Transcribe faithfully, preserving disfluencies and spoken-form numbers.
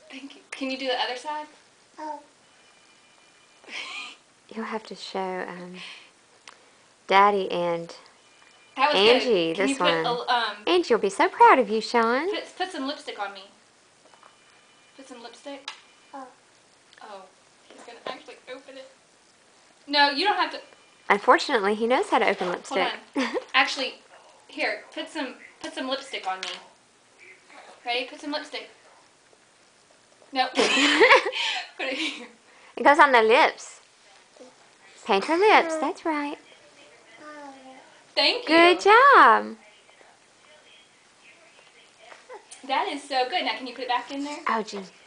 Thank you. Can you do the other side? Oh. You'll have to show um, Daddy and That was Angie good. Can this you put one. A, um, Angie will be so proud of you, Sean. Put, put some lipstick on me. Put some lipstick. Oh. Oh. He's going to actually open it. No, you don't have to. Unfortunately, he knows how to open lipstick. Hold on. Actually, here, put some put some lipstick on me. Ready? Put some lipstick. No. Put it here. It goes on the lips. Paint her lips. That's right. Thank you. Good job. That is so good. Now, can you put it back in there? Oh, gee.